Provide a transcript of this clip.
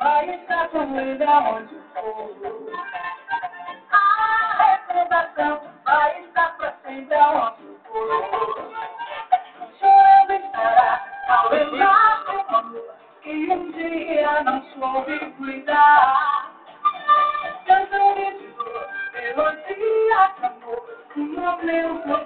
Vai estar comigo aonde for. A recordação vai estar pra sempre aonde for. Chorando estará ao lembrar do amor que um dia não soube cuidar. Cantando de dor, melodia de amor, um momento